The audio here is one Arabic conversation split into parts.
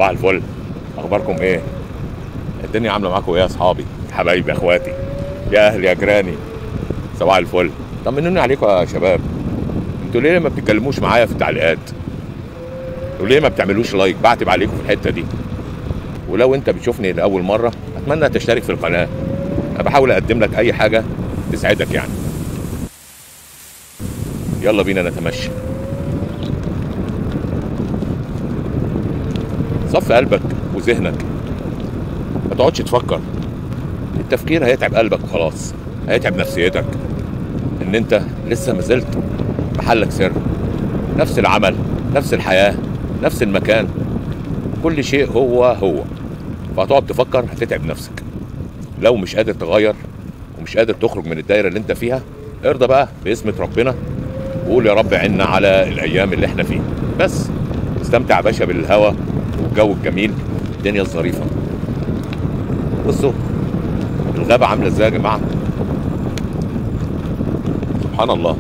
صباح الفل. اخباركم ايه؟ الدنيا عامله معاكم ايه يا اصحابي حبايبي اخواتي يا اهلي يا جيراني؟ صباح الفل. طمنوني عليكم يا شباب. انتوا ليه ما بتتكلموش معايا في التعليقات؟ وليه ما بتعملوش لايك؟ بعتب عليكم في الحته دي. ولو انت بتشوفني لاول مره اتمنى تشترك في القناه. انا بحاول اقدم لك اي حاجه تسعدك يعني. يلا بينا نتمشى. صفي قلبك وذهنك، ما تقعدش تفكر. التفكير هيتعب قلبك وخلاص، هيتعب نفسيتك. ان انت لسه ما زلت محلك سر، نفس العمل، نفس الحياه، نفس المكان، كل شيء هو. فهتقعد تفكر هتتعب نفسك. لو مش قادر تغير ومش قادر تخرج من الدايره اللي انت فيها، ارضى بقى باسمة ربنا وقول يا رب عنا على الايام اللي احنا فيها. بس استمتع يا باشا بالهوا والجو الجميل، الدنيا الظريفه. بصوا الغابه عامله ازاي يا جماعه، سبحان الله.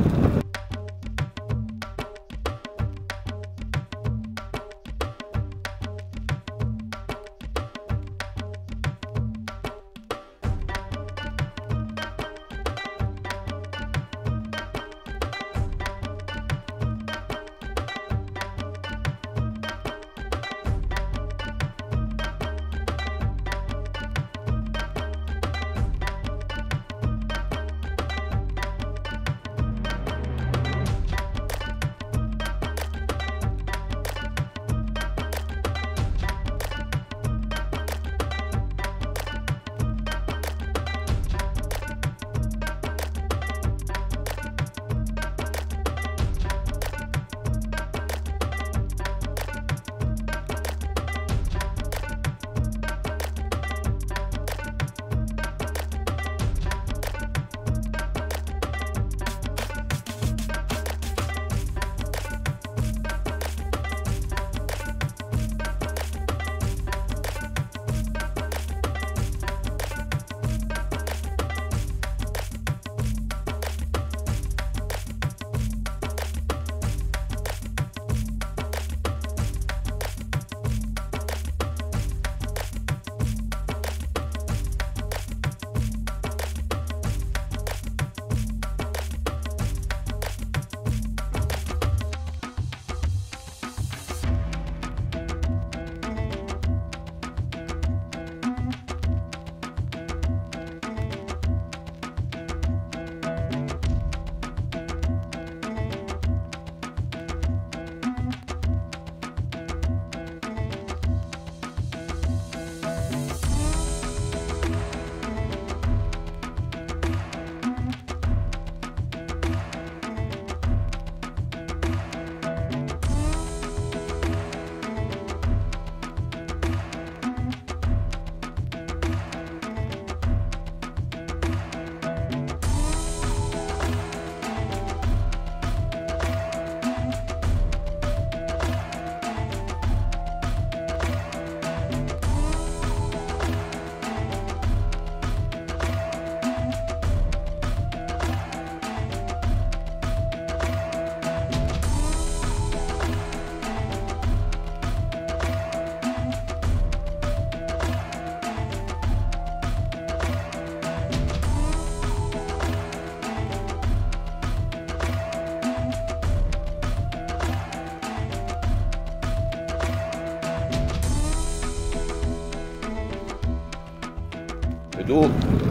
هدوء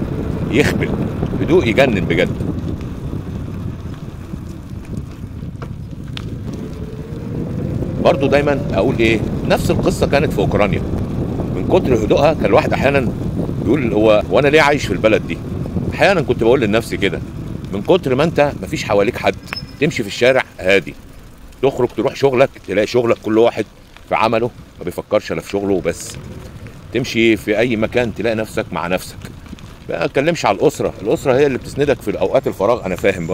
يخبل، هدوء يجنن بجد. برضو دايما اقول ايه، نفس القصه كانت في اوكرانيا. من كتر هدوءها كان الواحد احيانا يقول هو انا ليه عايش في البلد دي؟ احيانا كنت بقول لنفسي كده، من كتر ما انت مفيش حواليك حد، تمشي في الشارع هادي، تخرج تروح شغلك تلاقي شغلك كل واحد في عمله ما بيفكرش الا في شغله وبس. تمشي في اي مكان تلاقي نفسك مع نفسك. ما اتكلمش على الاسره هي اللي بتسندك في الاوقات الفراغ، انا فاهم،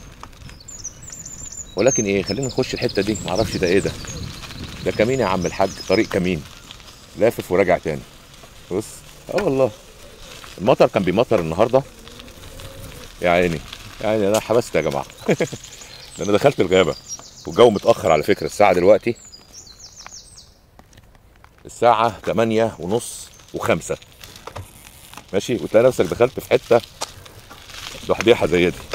ولكن ايه، خلينا نخش الحته دي. معرفش ده ايه ده كمين يا عم الحاج، طريق كمين لافف وراجع تاني. بص والله المطر كان بيمطر النهارده. يا عيني يا عيني، انا حبست يا جماعه. ده انا دخلت الغابه والجو متاخر على فكره، الساعه دلوقتي الساعه 8:30 و5 ماشي، وتلاقي نفسك دخلت في حته ضحضيحه زي دي.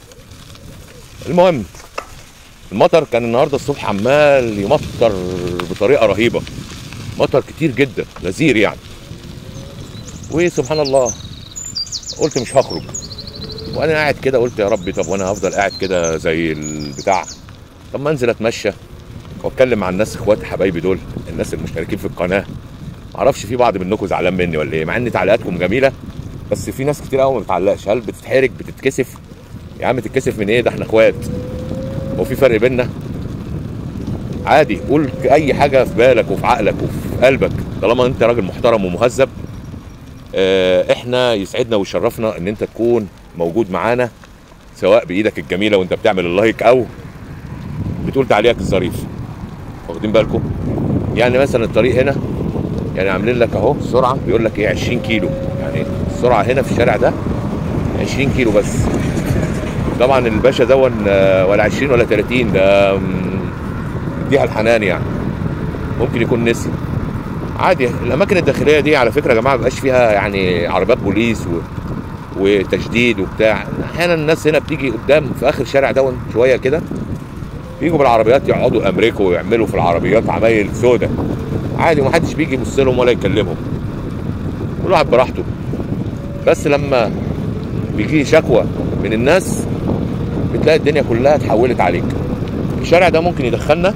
المهم المطر كان النهارده الصبح عمال يمطر بطريقه رهيبه، مطر كتير جدا غزير يعني. وسبحان الله قلت مش هخرج، وانا قاعد كده قلت يا ربي طب وانا هفضل قاعد كده زي البتاع؟ طب ما انزل اتمشى واتكلم مع الناس اخواتي حبايبي دول، الناس المشتركين في القناه. معرفش في بعض منكم زعلان مني ولا ايه، مع ان تعليقاتكم جميله، بس في ناس كتير قوي ما بتعلقش. هل بتتحرج بتتكسف؟ يا عم تتكسف من ايه؟ ده احنا اخوات، هو في فرق بيننا؟ عادي قول اي حاجه في بالك وفي عقلك وفي قلبك طالما انت راجل محترم ومهذب. احنا يسعدنا ويشرفنا ان انت تكون موجود معانا، سواء بايدك الجميله وانت بتعمل اللايك او بتقول تعليقك الظريف. واخدين بالكم؟ يعني مثلا الطريق هنا يعني عاملين لك اهو السرعه بيقول لك ايه 20 كيلو، يعني السرعه هنا في الشارع ده 20 كيلو بس. طبعا الباشا دون ولا 20 ولا 30، ده مديها الحنان يعني، ممكن يكون نسي. عادي الاماكن الداخليه دي على فكره يا جماعه مبقاش فيها يعني عربيات بوليس وتشديد وبتاع. احيانا الناس هنا بتيجي قدام في اخر شارع دون شويه كده، بيجوا بالعربيات يقعدوا امريكا ويعملوا في العربيات عمايل سودة عادي، ومحدش بيجي يبص لهم ولا يكلمهم، كل واحد براحته. بس لما بيجي شكوى من الناس بتلاقي الدنيا كلها اتحولت عليك. الشارع ده ممكن يدخلنا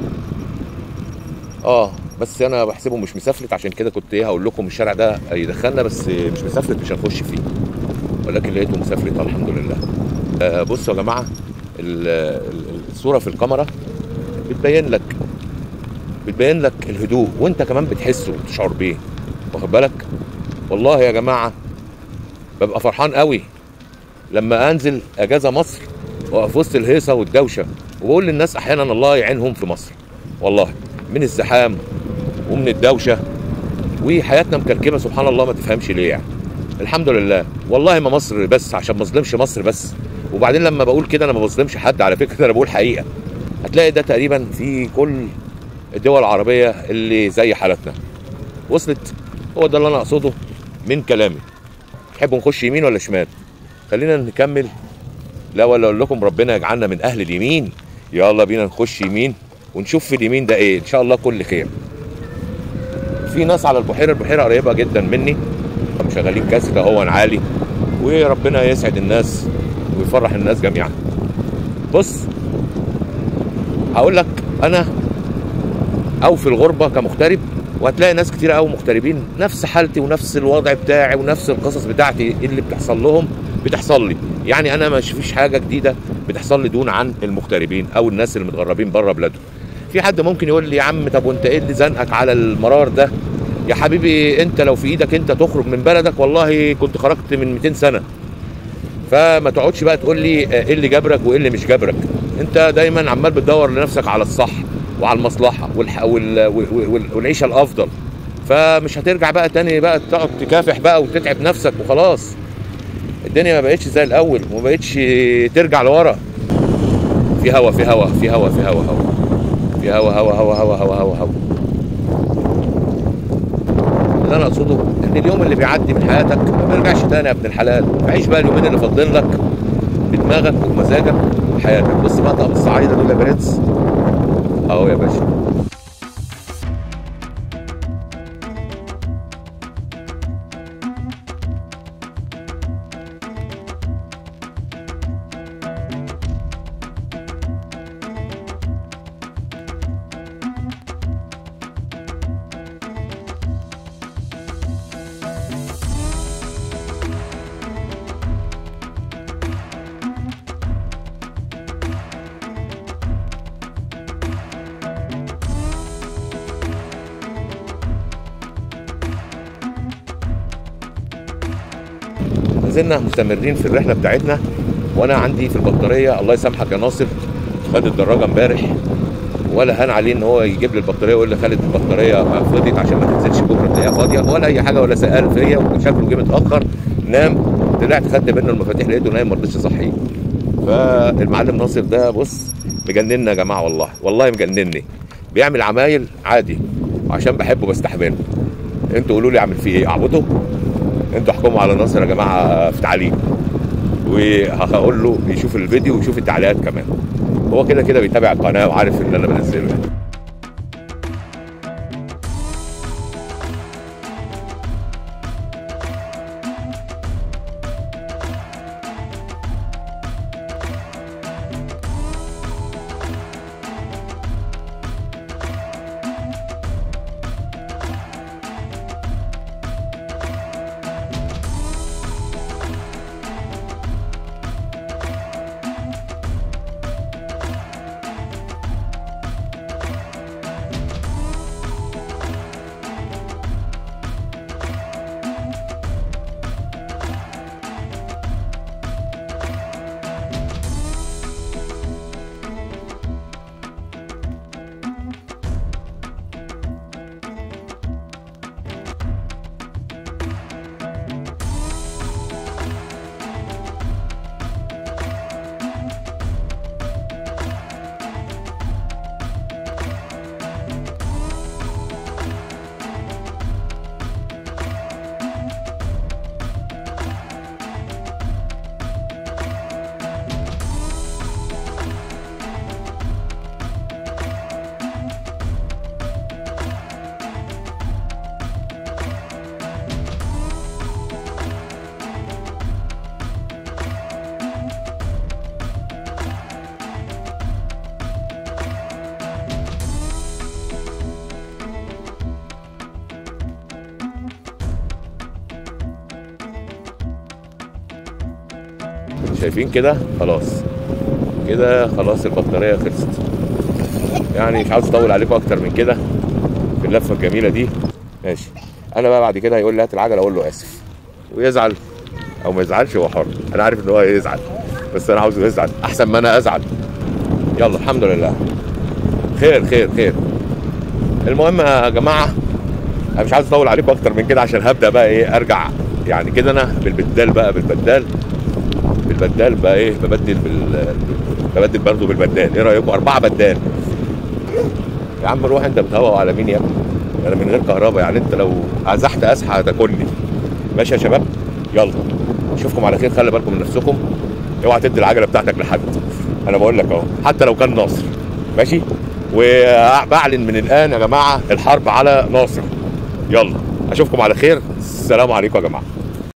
بس انا بحسبه مش مسافلت، عشان كده كنت هقول لكم الشارع ده يدخلنا، بس مش مسافلت مش هنخش فيه، ولكن لقيته مسافلت الحمد لله. بصوا يا جماعه الصوره في الكاميرا بتبين لك الهدوء، وانت كمان بتحسه وتشعر بيه، واخد بالك؟ والله يا جماعه ببقى فرحان قوي لما انزل اجازه مصر واقف وسط الهيصه والدوشه، وبقول للناس احيانا الله يعينهم في مصر، والله من الزحام ومن الدوشه وحياتنا مكركبه سبحان الله ما تفهمش ليه يعني. الحمد لله والله ما مصر بس، عشان ما اظلمش مصر بس. وبعدين لما بقول كده انا ما بظلمش حد على فكره، انا بقول حقيقه. هتلاقي ده تقريبا في كل الدول العربيه اللي زي حالتنا وصلت. هو ده اللي انا اقصده من كلامي. تحبوا نخش يمين ولا شمال؟ خلينا نكمل. لا ولا اقول لكم ربنا يجعلنا من اهل اليمين. يلا بينا نخش يمين ونشوف في اليمين ده ايه، ان شاء الله كل خير. في ناس على البحيره قريبه جدا مني مشغلين كاسيت اهو عالي، وربنا يسعد الناس ويفرح الناس جميعا. بص هقول لك انا او في الغربه كمغترب، وهتلاقي ناس كتير قوي مغتربين نفس حالتي ونفس الوضع بتاعي ونفس القصص بتاعتي اللي بتحصل لهم بتحصل لي. يعني انا مش فيش حاجه جديده بتحصل لي دون عن المغتربين او الناس اللي متغربين بره بلادهم. في حد ممكن يقول لي يا عم طب وانت ايه اللي زنقك على المرار ده؟ يا حبيبي انت لو في ايدك انت تخرج من بلدك والله كنت خرجت من 200 سنه. فما تقعدش بقى تقول لي ايه اللي جبرك وايه اللي مش جبرك. انت دايما عمال بتدور لنفسك على الصح وعلى المصلحه والعيشه الافضل، فمش هترجع بقى تاني بقى تقعد تكافح بقى وتتعب نفسك وخلاص. الدنيا ما بقتش زي الاول وما بقتش ترجع لورا. في هوا في هوا في هوا في هوا هوا في هوا هوا هوا هوا هوا هوا هوا. اللي انا اقصده ان اليوم اللي بيعدي من حياتك ما بيرجعش تاني يا ابن الحلال. عيش بقى اليومين اللي فاضلين لك بدماغك ومزاجك وحياتك. بص بقى طقم الصعايده دول يا برنس اهو يا باشا. زلنا مستمرين في الرحله بتاعتنا، وانا عندي في البطاريه الله يسامحك يا ناصر خد الدراجه امبارح، ولا هان عليه ان هو يجيب لي البطاريه ويقول لي خالد البطاريه فضيت عشان ما تنزلش بكره تلاقيها فاضيه ولا اي حاجه، ولا سال فيا وشكله جه متاخر نام. طلعت خدت منه المفاتيح لقيته نايم ما رضيتش اصحيه. فالمعلم ناصر ده بص مجننا يا جماعه، والله مجنني. بيعمل عمايل عادي وعشان بحبه بستحمله. انتوا قولوا لي اعمل فيه ايه؟ اعبطه؟ انتوا احكموا على ناصر يا جماعه في تعليق، وهقول له يشوف الفيديو ويشوف التعليقات كمان. هو كده كده بيتابع القناه وعارف ان انا بنزله يعني. شايفين كده؟ خلاص كده، خلاص البطاريه خلصت. يعني مش عاوز اطول عليكم اكتر من كده في اللفه الجميله دي. ماشي. انا بقى بعد كده هيقول لي هات العجله، اقول له اسف، ويزعل او ما يزعلش، هو حر. انا عارف ان هو يزعل، بس انا عاوزه يزعل احسن ما انا ازعل. يلا الحمد لله، خير خير خير. المهم يا جماعه، انا مش عايز اطول عليكم اكتر من كده عشان هبدا بقى ايه ارجع يعني كده. انا بالبدال بقى، بالبدال بقى ايه، ببدل برضه بالبدال. ايه رايكم؟ 4 بدال. يا عم روح انت، بتهوى على مين يا ابني؟ انا من غير كهرباء يعني، انت لو ازحت اسحه هتاكلني. ماشي يا شباب، يلا اشوفكم على خير. خلي بالكم من نفسكم، اوعى تدي العجله بتاعتك لحد. انا بقول لك اهو، حتى لو كان ناصر. ماشي. وبعلن من الان يا جماعه الحرب على ناصر. يلا اشوفكم على خير، السلام عليكم يا جماعه.